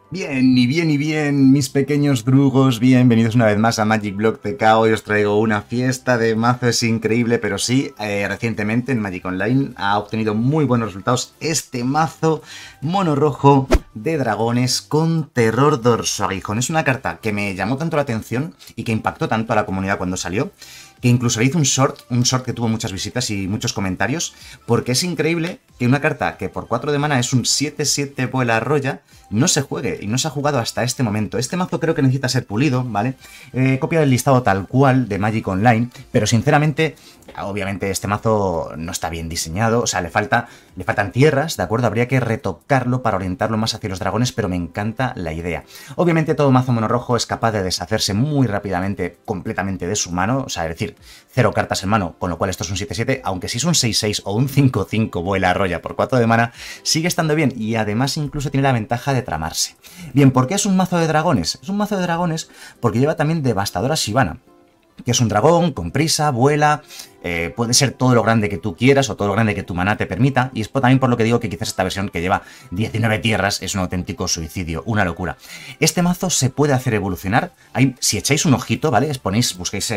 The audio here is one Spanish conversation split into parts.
Bien, y bien, y bien, mis pequeños drugos, bienvenidos una vez más a Magic Block TK. Hoy os traigo una fiesta de mazos increíble, pero sí, recientemente en Magic Online ha obtenido muy buenos resultados este mazo mono rojo de dragones con terror dorsoaguijón. Es una carta que me llamó tanto la atención y que impactó tanto a la comunidad cuando salió, que incluso le hice un short que tuvo muchas visitas y muchos comentarios, porque es increíble que una carta que por 4 de mana es un 7/7 vuela arrolla, no se juegue y no se ha jugado hasta este momento. Este mazo creo que necesita ser pulido, ¿vale? Copia del listado tal cual de Magic Online, pero sinceramente, obviamente este mazo no está bien diseñado, o sea, le faltan tierras, ¿de acuerdo? Habría que retocarlo para orientarlo más hacia los dragones, pero me encanta la idea. Obviamente todo mazo mono rojo es capaz de deshacerse muy rápidamente, completamente de su mano, o sea, es decir, 0 cartas en mano, con lo cual esto es un 7/7, aunque si es un 6/6 o un 5/5 vuela arrolla por 4 de mana, sigue estando bien y además incluso tiene la ventaja de tramarse. Bien, ¿por qué es un mazo de dragones? Es un mazo de dragones porque lleva también Devastadora Shyvana, que es un dragón con prisa, vuela, puede ser todo lo grande que tú quieras o todo lo grande que tu maná te permita, y es también por lo que digo que quizás esta versión que lleva 19 tierras es un auténtico suicidio, una locura. Este mazo se puede hacer evolucionar, si echáis un ojito, ¿vale? Busquéis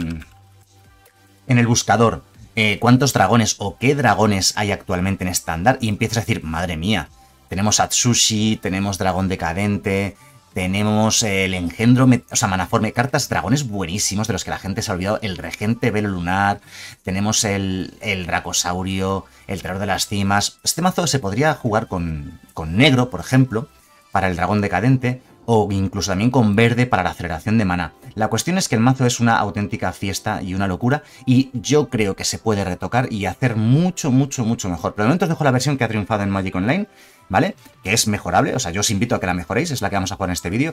en el buscador cuántos dragones o qué dragones hay actualmente en estándar y empiezas a decir, madre mía, tenemos Atsushi, tenemos Dragón Decadente, tenemos el Engendro, o sea, Manaforme, cartas, dragones buenísimos de los que la gente se ha olvidado, el Regente Velo Lunar, tenemos el Dracosaurio, el Terror de las Cimas. Este mazo se podría jugar con negro, por ejemplo, para el Dragón Decadente, o incluso también con verde para la aceleración de maná. La cuestión es que el mazo es una auténtica fiesta y una locura, y yo creo que se puede retocar y hacer mucho, mucho, mucho mejor. Pero de momento os dejo la versión que ha triunfado en Magic Online, ¿vale? Que es mejorable, o sea, yo os invito a que la mejoréis, es la que vamos a jugar en este vídeo.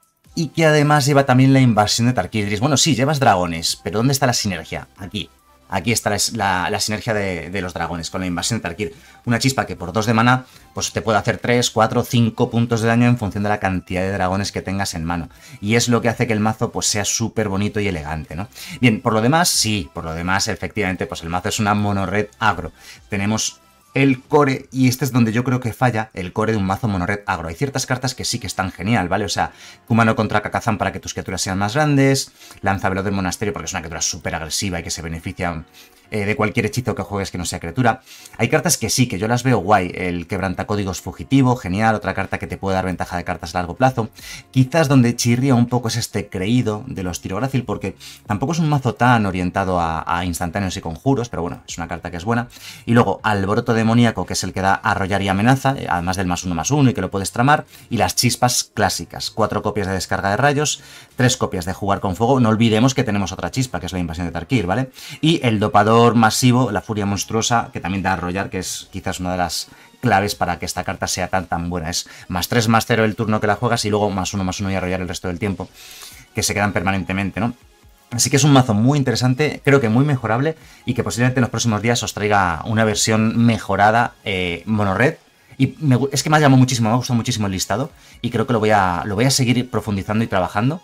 Y que además lleva también la invasión de Tarkir. Bueno, sí, llevas dragones, pero ¿dónde está la sinergia? Aquí. Aquí está la sinergia de los dragones con la invasión de Tarkir. Una chispa que por 2 de mana pues te puede hacer 3, 4, 5 puntos de daño en función de la cantidad de dragones que tengas en mano. Y es lo que hace que el mazo pues sea súper bonito y elegante, ¿no? Bien, por lo demás, sí, por lo demás, efectivamente, pues el mazo es una mono-red agro. Tenemos el core, y este es donde yo creo que falla el core de un mazo mono-red agro. Hay ciertas cartas que sí que están genial, ¿vale? O sea, Kumano contra Kakazan para que tus criaturas sean más grandes, Lanza Veloz del Monasterio porque es una criatura súper agresiva y que se beneficia de cualquier hechizo que juegues que no sea criatura. Hay cartas que sí, que yo las veo guay. El Quebrantacódigos fugitivo, genial. Otra carta que te puede dar ventaja de cartas a largo plazo. Quizás donde chirría un poco es este creído de los Tirográcil, porque tampoco es un mazo tan orientado a instantáneos y conjuros, pero bueno, es una carta que es buena. Y luego Alboroto Demoníaco, que es el que da arrollar y amenaza, además del +1/+1 y que lo puedes tramar. Y las chispas clásicas, 4 copias de descarga de rayos, 3 copias de jugar con fuego. No olvidemos que tenemos otra chispa, que es la invasión de Tarkir, ¿vale? Y el dopador masivo, la furia monstruosa, que también da a arrollar, que es quizás una de las claves para que esta carta sea tan buena. Es +3/+0 el turno que la juegas y luego +1/+1 y arrollar el resto del tiempo, que se quedan permanentemente, ¿no? Así que es un mazo muy interesante, creo que muy mejorable, y que posiblemente en los próximos días os traiga una versión mejorada mono-red. Y es que me ha llamado muchísimo, me ha gustado muchísimo el listado, y creo que lo voy a seguir profundizando y trabajando.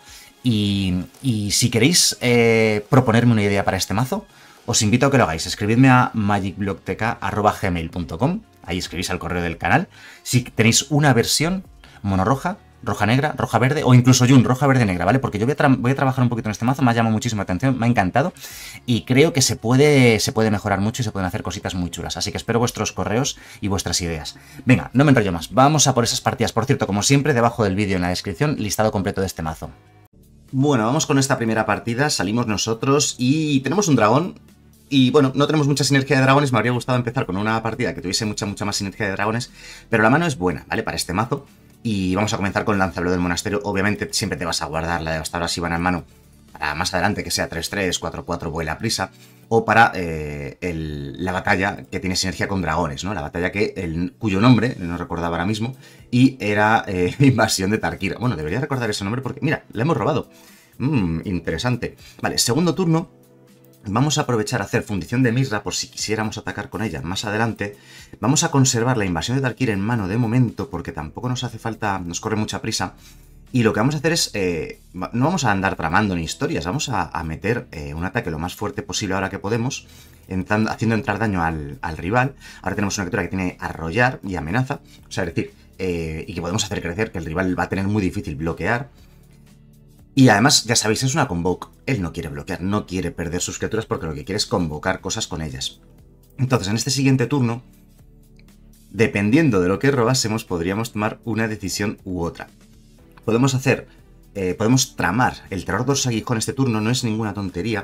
Y si queréis proponerme una idea para este mazo, os invito a que lo hagáis. Escribidme a magicblocktk@gmail.com. Ahí escribís al correo del canal. Si tenéis una versión monorroja, roja negra, roja verde, o incluso Jun, roja verde negra, ¿vale? Porque yo voy a trabajar un poquito en este mazo, me ha llamado muchísimo la atención, me ha encantado, y creo que se puede mejorar mucho y se pueden hacer cositas muy chulas. Así que espero vuestros correos y vuestras ideas. Venga, no me enrollo más, vamos a por esas partidas. Por cierto, como siempre, debajo del vídeo en la descripción, listado completo de este mazo. Bueno, vamos con esta primera partida, salimos nosotros y tenemos un dragón. Y bueno, no tenemos mucha sinergia de dragones, me habría gustado empezar con una partida que tuviese mucha más sinergia de dragones, pero la mano es buena, ¿vale? Para este mazo. Y vamos a comenzar con Lanzabelo del Monasterio. Obviamente siempre te vas a guardar la Devastadora Shyvana en mano para más adelante que sea 3/3, 4/4, vuela prisa, o para la batalla que tiene sinergia con dragones, ¿no? La batalla cuyo nombre no recordaba ahora mismo, y era Invasión de Tarkir. Bueno, debería recordar ese nombre porque, mira, la hemos robado. Interesante. Vale, segundo turno. Vamos a aprovechar a hacer fundición de Misra por si quisiéramos atacar con ella más adelante. Vamos a conservar la invasión de Tarkir en mano de momento porque tampoco nos hace falta, nos corre mucha prisa. Y lo que vamos a hacer es, no vamos a andar tramando ni historias, vamos a meter un ataque lo más fuerte posible ahora que podemos, haciendo entrar daño al rival. Ahora tenemos una criatura que tiene arrollar y amenaza, o sea, es decir, y que podemos hacer crecer, que el rival va a tener muy difícil bloquear. Y además, ya sabéis, es una convoke. Él no quiere bloquear, no quiere perder sus criaturas porque lo que quiere es convocar cosas con ellas. Entonces, en este siguiente turno, dependiendo de lo que robásemos, podríamos tomar una decisión u otra. Podemos tramar el terror dorsaguijón este turno, no es ninguna tontería.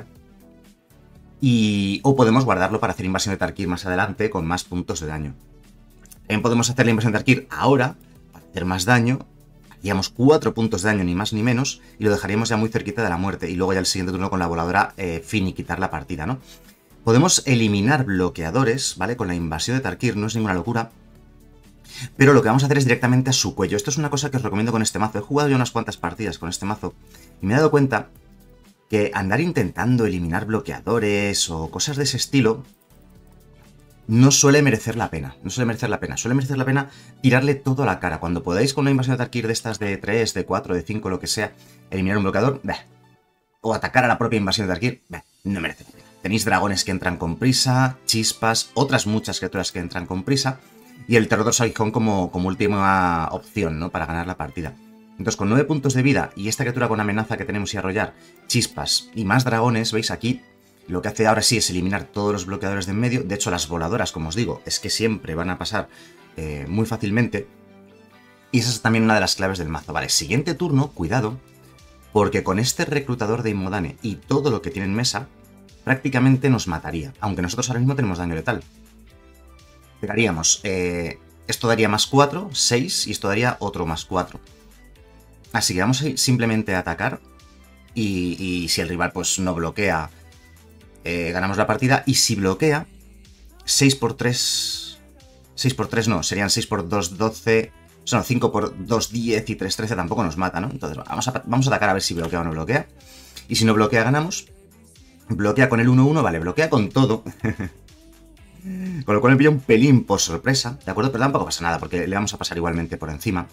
O podemos guardarlo para hacer invasión de Tarkir más adelante con más puntos de daño. También podemos hacer la invasión de Tarkir ahora, para hacer más daño. Haríamos 4 puntos de daño, ni más ni menos, y lo dejaríamos ya muy cerquita de la muerte. Y luego ya el siguiente turno con la voladora finiquitar la partida, ¿no? Podemos eliminar bloqueadores, ¿vale? Con la invasión de Tarkir, no es ninguna locura. Pero lo que vamos a hacer es directamente a su cuello. Esto es una cosa que os recomiendo con este mazo. He jugado ya unas cuantas partidas con este mazo y me he dado cuenta que andar intentando eliminar bloqueadores o cosas de ese estilo no suele merecer la pena. No suele merecer la pena. Suele merecer la pena tirarle todo a la cara. Cuando podáis con una invasión de Tarkir de estas de 3, de 4, de 5, lo que sea, eliminar un bloqueador, o atacar a la propia invasión de Tarkir, no merece la pena. Tenéis dragones que entran con prisa, chispas, otras muchas criaturas que entran con prisa, y el terror dorsaguijón como última opción, ¿no? Para ganar la partida. Entonces, con 9 puntos de vida y esta criatura con amenaza que tenemos y arrollar, chispas y más dragones, ¿veis aquí? Lo que hace ahora sí es eliminar todos los bloqueadores de en medio. De hecho, las voladoras, como os digo, es que siempre van a pasar muy fácilmente. Y esa es también una de las claves del mazo. Vale, siguiente turno, cuidado, porque con este reclutador de Imodane y todo lo que tiene en mesa, prácticamente nos mataría. Aunque nosotros ahora mismo tenemos daño letal. Pegaríamos, esto daría más 4, 6, y esto daría otro más 4. Así que vamos a simplemente a atacar. Y si el rival pues no bloquea, ganamos la partida. Y si bloquea, 6 por 3... 6 por 3 no, serían 6 por 2, 12... Son 5 por 2, 10 y 3, 13, tampoco nos mata, ¿no? Entonces vamos a atacar a ver si bloquea o no bloquea. Y si no bloquea, ganamos. Bloquea con el 1-1, vale, bloquea con todo. Con lo cual me pilla un pelín por sorpresa, ¿de acuerdo? Pero tampoco pasa nada, porque le vamos a pasar igualmente por encima.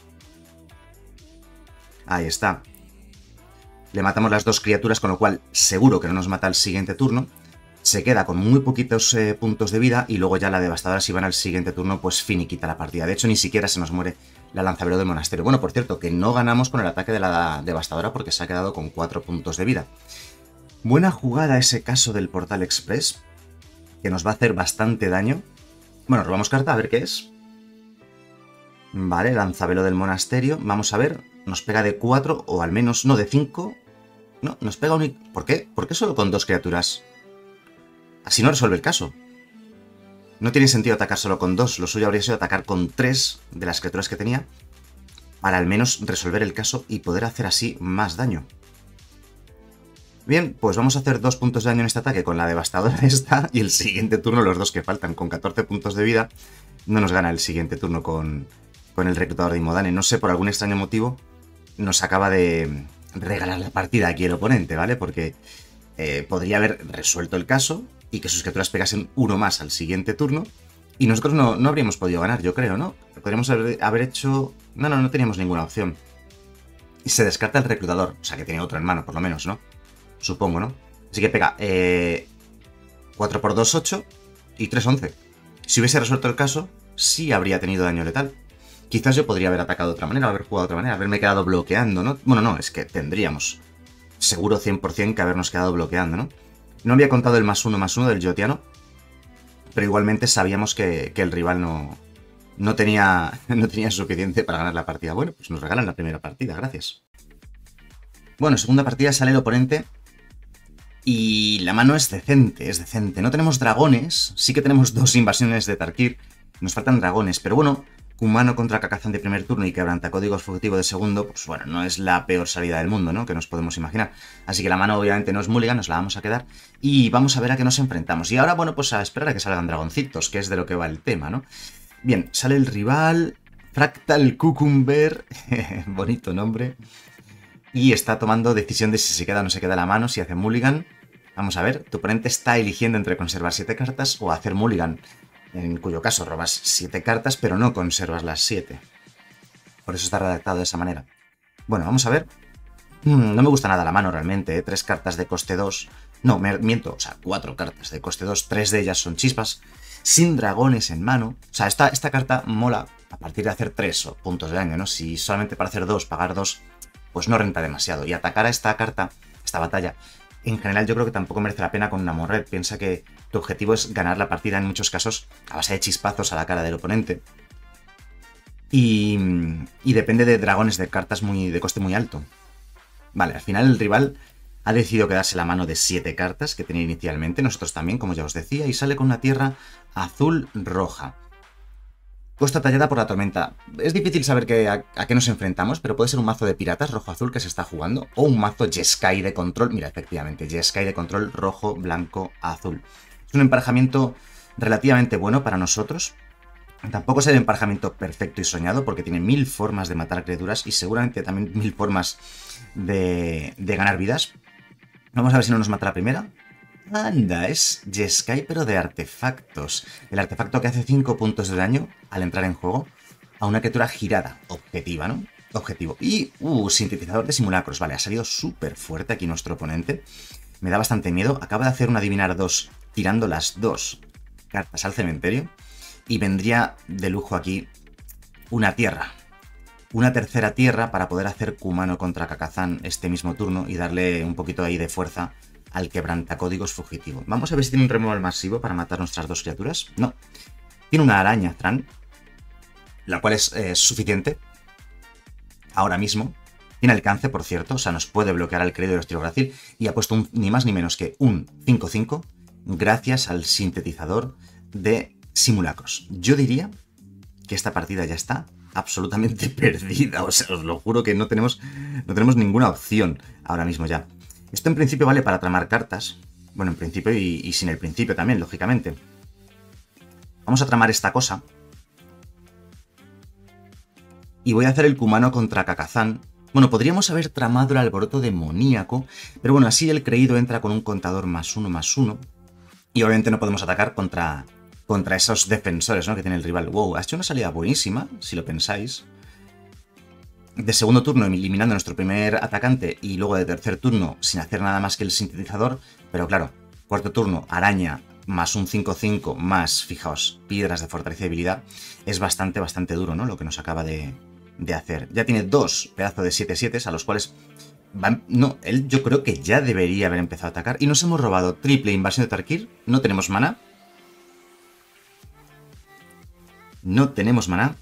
Ahí está. Le matamos las dos criaturas, con lo cual seguro que no nos mata el siguiente turno. Se queda con muy poquitos puntos de vida y luego ya la devastadora, si van al siguiente turno, pues finiquita la partida. De hecho, ni siquiera se nos muere la lanzavelo del monasterio. Bueno, por cierto, que no ganamos con el ataque de la devastadora porque se ha quedado con 4 puntos de vida. Buena jugada ese caso del Portal Express, que nos va a hacer bastante daño. Bueno, robamos carta, a ver qué es. Vale, lanzavelo del monasterio. Vamos a ver, nos pega de 4 o al menos, no, de 5. No, nos pega un... ¿Por qué? ¿Por qué solo con 2 criaturas? Así no resuelve el caso. No tiene sentido atacar solo con 2. Lo suyo habría sido atacar con 3 de las criaturas que tenía para al menos resolver el caso y poder hacer así más daño. Bien, pues vamos a hacer 2 puntos de daño en este ataque con la devastadora esta y el siguiente turno los dos que faltan con 14 puntos de vida. No nos gana el siguiente turno con el reclutador de Imodane. No sé, por algún extraño motivo nos acaba de regalar la partida aquí el oponente, ¿vale? Porque podría haber resuelto el caso y que sus criaturas pegasen uno más al siguiente turno y nosotros no habríamos podido ganar, yo creo, ¿no? Podríamos haber hecho... No teníamos ninguna opción. Y se descarta el reclutador, o sea que tiene otro en mano, por lo menos, ¿no? Supongo, ¿no? Así que pega 4 por 2, 8 y 3, 11. Si hubiese resuelto el caso, sí habría tenido daño letal. Quizás yo podría haber atacado de otra manera, haber jugado de otra manera, haberme quedado bloqueando, ¿no? Bueno, no, es que tendríamos seguro 100% que habernos quedado bloqueando, ¿no? No había contado el +1/+1 del Yotiano, pero igualmente sabíamos que el rival no tenía suficiente para ganar la partida. Bueno, pues nos regalan la primera partida, gracias. Bueno, segunda partida sale el oponente y la mano es decente, es decente. No tenemos dragones, sí que tenemos 2 invasiones de Tarkir, nos faltan dragones, pero bueno, humano contra Kakazan de primer turno y quebrantacódigos fugitivo de segundo, pues bueno, no es la peor salida del mundo, ¿no? Que nos podemos imaginar. Así que la mano obviamente no es mulligan, nos la vamos a quedar y vamos a ver a qué nos enfrentamos. Y ahora, bueno, pues a esperar a que salgan dragoncitos, que es de lo que va el tema, ¿no? Bien, sale el rival, Fractal Cucumber, bonito nombre, y está tomando decisión de si se queda o no se queda la mano, si hace mulligan. Vamos a ver, tu oponente está eligiendo entre conservar 7 cartas o hacer mulligan, en cuyo caso robas 7 cartas, pero no conservas las 7. Por eso está redactado de esa manera. Bueno, vamos a ver. No me gusta nada la mano realmente, ¿eh? 3 cartas de coste 2. No, miento, o sea, 4 cartas de coste 2. 3 de ellas son chispas, sin dragones en mano. O sea, esta carta mola a partir de hacer 3 puntos de daño, ¿no? Si solamente para hacer 2, pagar 2, pues no renta demasiado. Y atacar a esta carta, esta batalla, en general yo creo que tampoco merece la pena con una Amoonred. Piensa que tu objetivo es ganar la partida en muchos casos a base de chispazos a la cara del oponente. Y depende de dragones de cartas de coste muy alto. Vale, al final el rival ha decidido quedarse la mano de 7 cartas que tenía inicialmente, nosotros también, como ya os decía, y sale con una tierra azul-roja. Costa tallada por la tormenta. Es difícil saber a qué nos enfrentamos, pero puede ser un mazo de piratas rojo-azul que se está jugando, o un mazo Jeskai de control. Mira, efectivamente, Jeskai de control rojo, blanco, azul. Es un emparejamiento relativamente bueno para nosotros. Tampoco es el emparejamiento perfecto y soñado, porque tiene 1000 formas de matar criaturas y seguramente también 1000 formas de ganar vidas. Vamos a ver si no nos mata la primera. Anda, es Jeskai pero de artefactos. El artefacto que hace 5 puntos de daño al entrar en juego a una criatura girada. Objetiva, ¿no? Objetivo. Y, sintetizador de simulacros. Vale, ha salido súper fuerte aquí nuestro oponente. Me da bastante miedo. Acaba de hacer un adivinar 2 tirando las 2 cartas al cementerio. Y vendría de lujo aquí una tierra. Una tercera tierra para poder hacer Kumano contra Kakazan este mismo turno y darle un poquito ahí de fuerza al quebrantacódigos fugitivo. Vamos a ver si tiene un removal masivo para matar nuestras 2 criaturas. No. Tiene una araña Thran, la cual es suficiente ahora mismo. Tiene alcance, por cierto, o sea, nos puede bloquear al Creído del Estilogracil y ha puesto ni más ni menos que un 5-5 gracias al sintetizador de simulacros. Yo diría que esta partida ya está absolutamente perdida, o sea, os lo juro que no tenemos ninguna opción ahora mismo ya. Esto en principio vale para tramar cartas, bueno, en principio y sin el principio también, lógicamente. Vamos a tramar esta cosa. Y voy a hacer el Kumano contra Kakazan. Bueno, podríamos haber tramado el alboroto demoníaco, pero bueno, así el creído entra con un contador +1/+1. Y obviamente no podemos atacar contra esos defensores, ¿no?, que tiene el rival. Wow, ha hecho una salida buenísima, si lo pensáis. De segundo turno eliminando a nuestro primer atacante y luego de tercer turno sin hacer nada más que el sintetizador. Pero claro, cuarto turno, araña, más un 5-5, más, fijaos, piedras de fortaleza y debilidad. Es bastante duro, ¿no?, lo que nos acaba de hacer. Ya tiene 2 pedazos de 7-7 a los cuales... No, él yo creo que ya debería haber empezado a atacar. Y nos hemos robado triple invasión de Tarkir. No tenemos maná. No tenemos maná.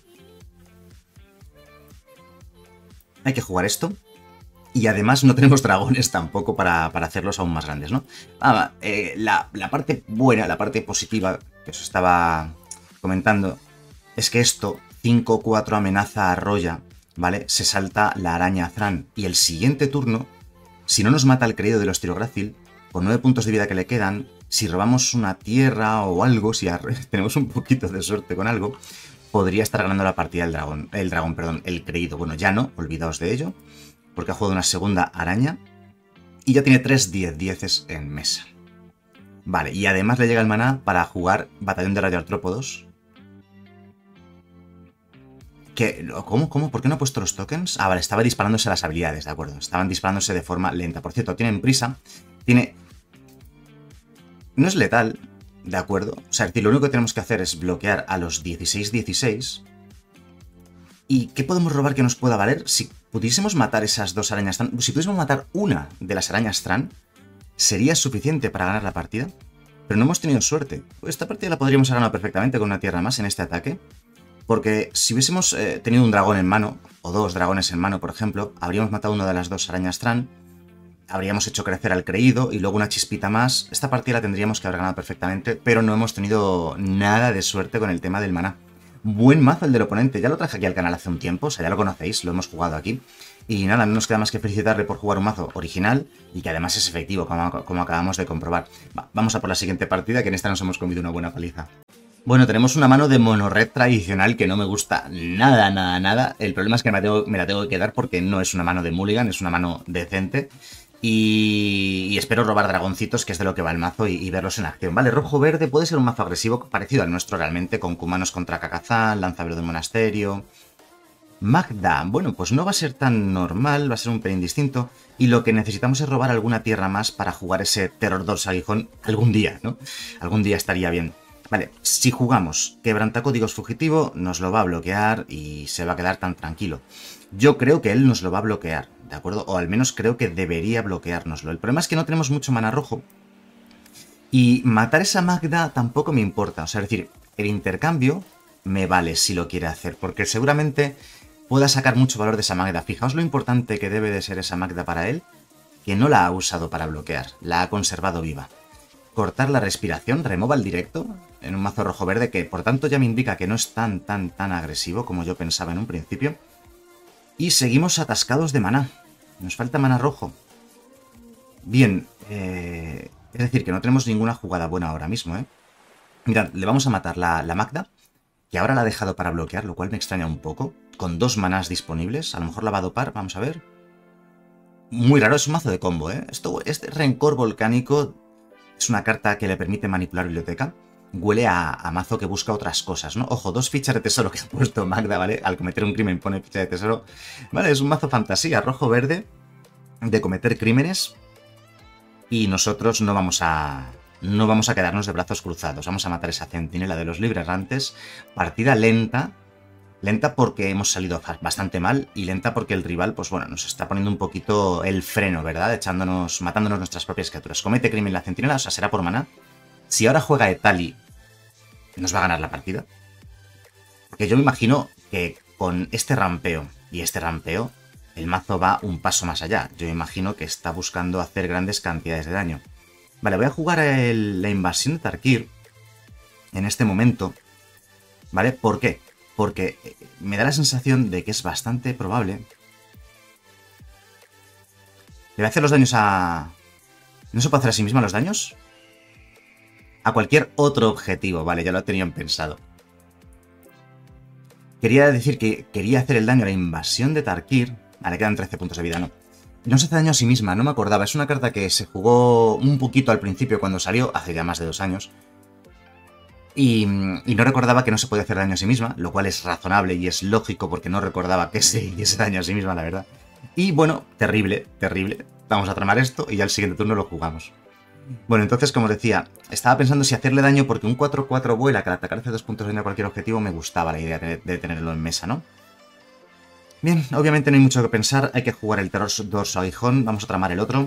Hay que jugar esto. Y además no tenemos dragones tampoco para hacerlos aún más grandes, ¿no? La parte buena, la parte positiva que os estaba comentando es que esto, 5-4 amenaza arrolla, ¿vale? Se salta la araña Thran. Y el siguiente turno, si no nos mata el Creído del Estilogracil, con 9 puntos de vida que le quedan, si robamos una tierra o algo, si tenemos un poquito de suerte con algo, podría estar ganando la partida el Creído. Bueno, ya no, olvidaos de ello, porque ha jugado una segunda araña y ya tiene 3 10-10 en mesa. Vale, y además le llega el maná para jugar Batallón de Radioartrópodos. ¿Cómo? ¿Por qué no ha puesto los tokens? Ah, vale, estaba disparándose las habilidades, de acuerdo. Estaban disparándose de forma lenta. Por cierto, tienen prisa. No es letal, de acuerdo. O sea, es decir, lo único que tenemos que hacer es bloquear a los 16-16. ¿Y qué podemos robar que nos pueda valer? Si pudiésemos matar esas 2 arañas Thran, si pudiésemos matar una de las arañas Thran, sería suficiente para ganar la partida. Pero no hemos tenido suerte. Esta partida la podríamos haber ganado perfectamente con una tierra más en este ataque. Porque si hubiésemos tenido un dragón en mano, o 2 dragones en mano, por ejemplo, habríamos matado una de las 2 arañas Thran, habríamos hecho crecer al Creído y luego una chispita más. Esta partida la tendríamos que haber ganado perfectamente, pero no hemos tenido nada de suerte con el tema del maná. Buen mazo el del oponente, ya lo traje aquí al canal hace un tiempo, o sea, ya lo conocéis, lo hemos jugado aquí. Y nada, no nos queda más que felicitarle por jugar un mazo original y que además es efectivo, como acabamos de comprobar. Vamos a por la siguiente partida, que en esta nos hemos comido una buena paliza. Bueno, tenemos una mano de monorred tradicional que no me gusta nada. El problema es que me la tengo que quedar porque no es una mano de mulligan, es una mano decente. Y espero robar dragoncitos, que es de lo que va el mazo, y verlos en acción. Vale, rojo-verde puede ser un mazo agresivo, parecido al nuestro realmente, con Kumanos contra Kakazan, Lanzavelo del Monasterio. Magda, bueno, pues no va a ser tan normal, va a ser un pelín distinto. Y lo que necesitamos es robar alguna tierra más para jugar ese Terror 2 Aguijón algún día, ¿no? Algún día estaría bien. Vale, si jugamos quebrantacódigos fugitivo, nos lo va a bloquear y se va a quedar tan tranquilo. Yo creo que él nos lo va a bloquear, ¿de acuerdo? O al menos creo que debería bloqueárnoslo. El problema es que no tenemos mucho mana rojo. Y matar esa Magda tampoco me importa. O sea, es decir, el intercambio me vale si lo quiere hacer, porque seguramente pueda sacar mucho valor de esa Magda. Fijaos lo importante que debe de ser esa Magda para él, que no la ha usado para bloquear, la ha conservado viva. Cortar la respiración, remova el directo en un mazo rojo-verde que por tanto ya me indica que no es tan agresivo como yo pensaba en un principio. Y seguimos atascados de maná. Nos falta maná rojo. Bien, es decir, que no tenemos ninguna jugada buena ahora mismo, ¿eh? Mirad, le vamos a matar la Magda, que ahora la ha dejado para bloquear, lo cual me extraña un poco. Con 2 manás disponibles, a lo mejor la va a dopar, vamos a ver. Muy raro, es un mazo de combo, ¿eh? Este rencor volcánico es una carta que le permite manipular biblioteca. Huele a mazo que busca otras cosas, ¿no? Ojo, 2 fichas de tesoro que ha puesto Magda, ¿vale? Al cometer un crimen pone ficha de tesoro. Vale, es un mazo fantasía, rojo-verde, de cometer crímenes. Y nosotros no vamos a quedarnos de brazos cruzados. Vamos a matar esa centinela de los librerantes. Partida lenta. Lenta porque hemos salido bastante mal y lenta porque el rival, pues bueno, nos está poniendo un poquito el freno, ¿verdad? Matándonos nuestras propias criaturas. Comete crimen la centinela, o sea, será por maná. Si ahora juega Etali, nos va a ganar la partida. Porque yo me imagino que con este rampeo y este rampeo, el mazo va un paso más allá. Yo me imagino que está buscando hacer grandes cantidades de daño. Vale, voy a jugar la invasión de Tarkir en este momento. ¿Vale? ¿Por qué? Porque me da la sensación de que es bastante probable. ¿Le voy a hacer los daños a...? ¿No se puede hacer a sí misma los daños? A cualquier otro objetivo. Vale, ya lo tenían pensado. Quería decir que quería hacer el daño a la invasión de Tarkir. Vale, quedan 13 puntos de vida, ¿no? No se hace daño a sí misma, no me acordaba. Es una carta que se jugó un poquito al principio cuando salió, hace ya más de 2 años. Y no recordaba que no se podía hacer daño a sí misma, lo cual es razonable y es lógico porque no recordaba que se hiciese daño a sí misma, la verdad. Y bueno, terrible, terrible. Vamos a tramar esto y ya el siguiente turno lo jugamos. Bueno, entonces, como os decía, estaba pensando si hacerle daño porque un 4-4 vuela que al atacar hace 2 puntos de daño a cualquier objetivo me gustaba la idea de tenerlo en mesa, ¿no? Bien, obviamente no hay mucho que pensar, hay que jugar el terror dorso aguijón, vamos a tramar el otro.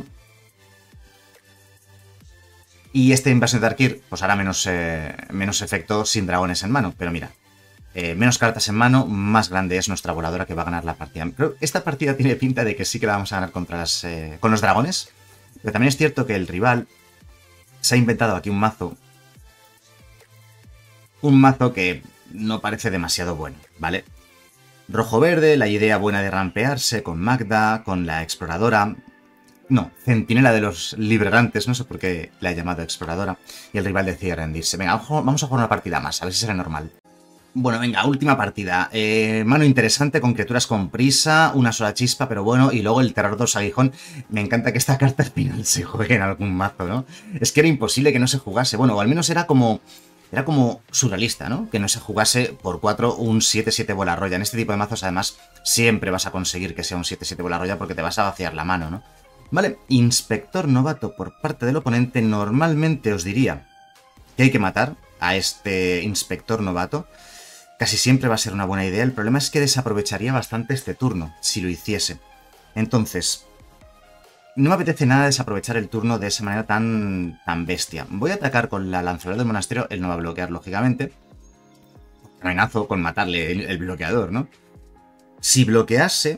Y este invasión de Tarkir pues hará menos efecto sin dragones en mano. Pero mira, menos cartas en mano, más grande es nuestra voladora que va a ganar la partida. Creo que esta partida tiene pinta de que sí que la vamos a ganar con los dragones. Pero también es cierto que el rival se ha inventado aquí un mazo. Un mazo que no parece demasiado bueno, ¿vale? Rojo-verde, la idea buena de rampearse con Magda, con la exploradora... No, centinela de los librerantes, no sé por qué la he llamado exploradora. Y el rival decide rendirse. Venga, vamos a jugar una partida más, a ver si será normal. Bueno, venga, última partida. Mano interesante con criaturas con prisa, una sola chispa, pero bueno, y luego el terror 2 aguijón. Me encanta que esta carta al final se juegue en algún mazo, ¿no? Es que era imposible que no se jugase. Bueno, o al menos era como surrealista, ¿no? Que no se jugase por 4 un 7-7 bola roya. En este tipo de mazos, además, siempre vas a conseguir que sea un 7-7 bola roya porque te vas a vaciar la mano, ¿no? Vale, inspector novato por parte del oponente. Normalmente os diría que hay que matar a este inspector novato. Casi siempre va a ser una buena idea. El problema es que desaprovecharía bastante este turno, si lo hiciese. Entonces, no me apetece nada desaprovechar el turno de esa manera tan bestia. Voy a atacar con la lanzadora del monasterio. Él no va a bloquear, lógicamente. Amenazo con matarle el bloqueador, ¿no? Si bloquease,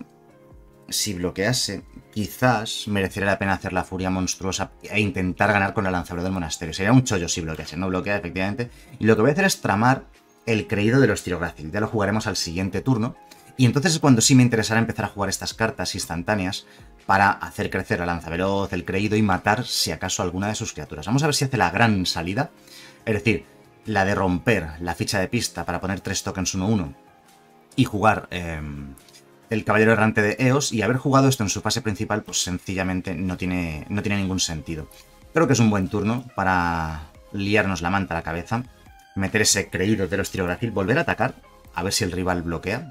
quizás merecería la pena hacer la furia monstruosa e intentar ganar con la lanzadora del monasterio. Sería un chollo si bloquease, no bloquea, efectivamente. Y lo que voy a hacer es tramar el creído de los Tirográcil. Ya lo jugaremos al siguiente turno. Y entonces es cuando sí me interesará empezar a jugar estas cartas instantáneas para hacer crecer la lanzaveloz, el creído y matar, si acaso, alguna de sus criaturas. Vamos a ver si hace la gran salida. Es decir, la de romper la ficha de pista para poner 3 tokens 1-1 y jugar... el caballero errante de Eos, y haber jugado esto en su fase principal, pues sencillamente no tiene ningún sentido. Creo que es un buen turno para liarnos la manta a la cabeza, meter ese creído de los Tirográcil, volver a atacar, a ver si el rival bloquea.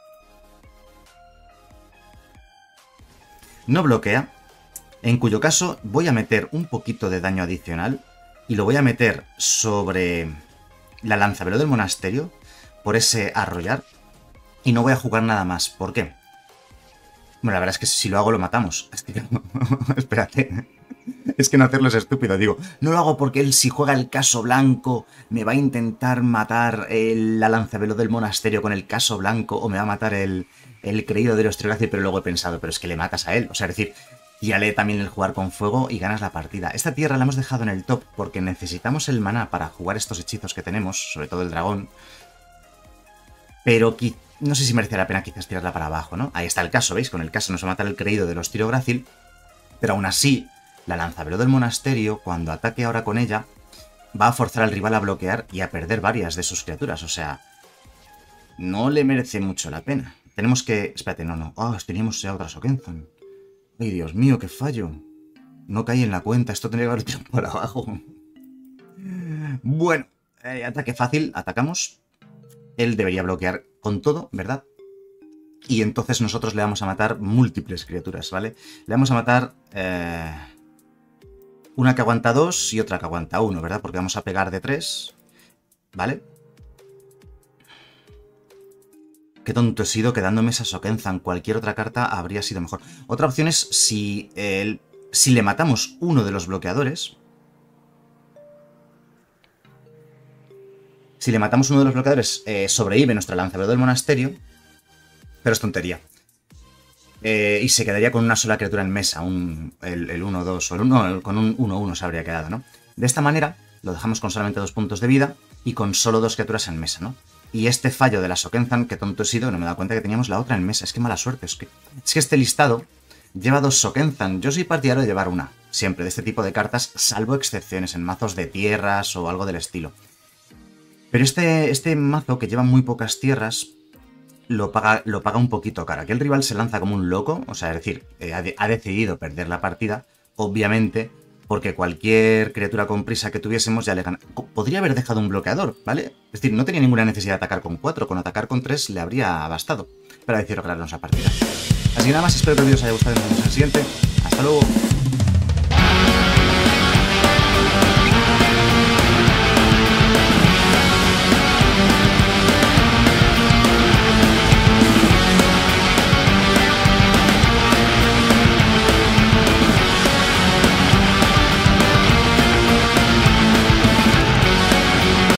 No bloquea, en cuyo caso voy a meter un poquito de daño adicional, y lo voy a meter sobre la lanzavelo del monasterio por ese arrollar y no voy a jugar nada más. ¿Por qué? Bueno, la verdad es que si lo hago lo matamos. Espérate. Es que no hacerlo es estúpido. Digo, no lo hago porque él, si juega el caso blanco, me va a intentar matar la lanzavelo del monasterio con el caso blanco, o me va a matar el creído de los Triogracia, pero luego he pensado, pero es que le matas a él. O sea, es decir, tírale también el jugar con fuego y ganas la partida. Esta tierra la hemos dejado en el top porque necesitamos el maná para jugar estos hechizos que tenemos, sobre todo el dragón. Pero no sé si merece la pena quizás tirarla para abajo, ¿no? Ahí está el caso, ¿veis? Con el caso nos va a matar el creído de los Tirográcil, pero aún así, la lanzavelo del monasterio, cuando ataque ahora con ella, va a forzar al rival a bloquear y a perder varias de sus criaturas. O sea, no le merece mucho la pena. Tenemos que... Espérate, no. Oh, teníamos ya otra Sokenzan. Ay, Dios mío, qué fallo. No caí en la cuenta, esto tendría que haber tirado para abajo. Bueno, ataque fácil, atacamos. Él debería bloquear con todo, ¿verdad? Y entonces nosotros le vamos a matar múltiples criaturas, ¿vale? Le vamos a matar una que aguanta 2 y otra que aguanta 1, ¿verdad? Porque vamos a pegar de 3, ¿vale? Qué tonto he sido quedándome esa Sokenzan. Cualquier otra carta habría sido mejor. Otra opción es si le matamos uno de los bloqueadores. Si le matamos uno de los bloqueadores, sobrevive nuestra lanzavelo del monasterio. Pero es tontería. Y se quedaría con una sola criatura en mesa. El 1-2 o el 1, con un 1-1 se habría quedado, ¿no? De esta manera lo dejamos con solamente 2 puntos de vida y con solo 2 criaturas en mesa, ¿no? Y este fallo de la Sokenzan, que tonto he sido, no me he dado cuenta que teníamos la otra en mesa. Es que mala suerte. Es que este listado lleva 2 Sokenzan. Yo soy partidario de llevar una, siempre, de este tipo de cartas, salvo excepciones en mazos de tierras o algo del estilo. Pero este mazo, que lleva muy pocas tierras, lo paga un poquito caro. Aquí el rival se lanza como un loco, o sea, es decir, ha decidido perder la partida, obviamente, porque cualquier criatura con prisa que tuviésemos ya le gana. Podría haber dejado un bloqueador, ¿vale? Es decir, no tenía ninguna necesidad de atacar con 4, con atacar con 3 le habría bastado para decidir ganarnos la partida. Así que nada más, espero que el vídeo os haya gustado y nos vemos en el siguiente. ¡Hasta luego!